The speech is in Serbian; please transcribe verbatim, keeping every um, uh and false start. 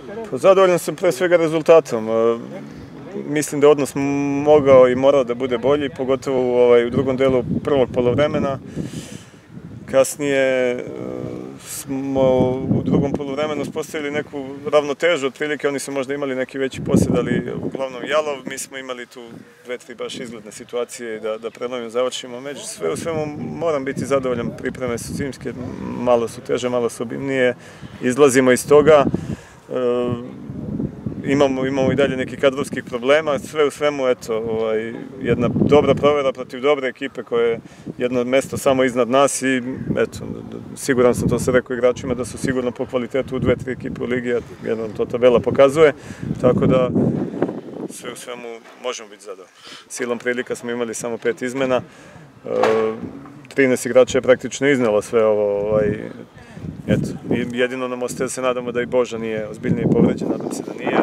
Zadovoljan sam pre svega rezultatom. Mislim da je odnos mogao i morao da bude bolji, pogotovo u drugom delu prvog polovremena. Kasnije smo u drugom polovremenu uspostavili neku ravnotežu, otprilike oni su možda imali neki veći posjed, ali uglavnom jalov. Mi smo imali tu dve, tri baš izgledne situacije da prelomimo, završimo meč. Sve u svemu moram biti zadovoljan, pripreme su zimske, malo su teže, malo su obimnije, izlazimo iz toga. Imamo i dalje neki kadrovskih problema, sve u svemu, eto, jedna dobra provera protiv dobre ekipe koja je jedno mesto samo iznad nas i, eto, siguran sam, to se rekao igračima, da su sigurno po kvalitetu u dve, tri ekipe u ligi, jedno to tabela pokazuje, tako da sve u svemu možemo biti zadovoljni. Silom prilika smo imali samo pet izmena, trinaest igrača je praktično iznelo sve ovo, eto, jedino nam ostaje da se nadamo da i Boža nije ozbiljnije povređen, nadam se da nije.